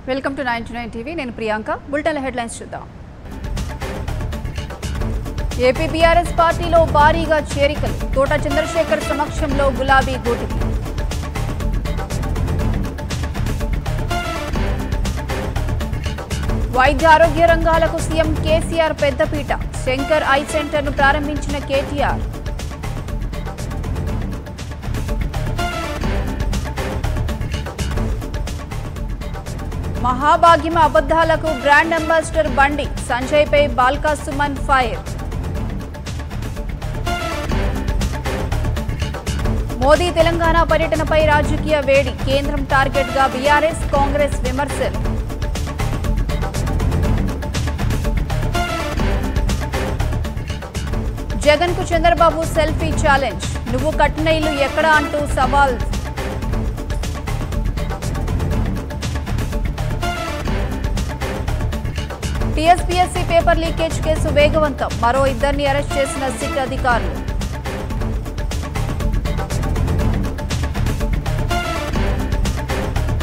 welcome to 99 TV నేను Priyanka bulletin headlines చూద్దాం AP BRS పార్టీలో భారీగా చేరికలు తోట చంద్రశేఖర్ సమక్షంలో గులాబీ గూటికి వైద్య ఆరోగ్య రంగాలకు సీఎం కేసీఆర్ పెద్దపీట శంకర్ ఐ సెంటర్ను ప్రారంభించిన కేటీఆర్ మహాభాగ్యం అబద్ధాలకు బ్రాండ్ అంబాసిడర్ బండి సంజయ్పై బాల్కా సుమన్ ఫైర్ మోదీ తెలంగాణ పర్యటనపై రాజకీయ వేడి కేంద్రం టార్గెట్గా బీఆర్ఎస్ కాంగ్రెస్ విమర్శలు జగన్ కు చంద్రబాబు సెల్ఫీ ఛాలెంజ్ నువ్వు కట్టిన ఇల్లు ఎక్కడా అంటూ సవాల్ టీఎస్పీఎస్సీ పేపర్ లీకేజ్ కేసు వేగవంతం మరో ఇద్దరిని అరెస్ట్ చేసిన సిట్ అధికారులు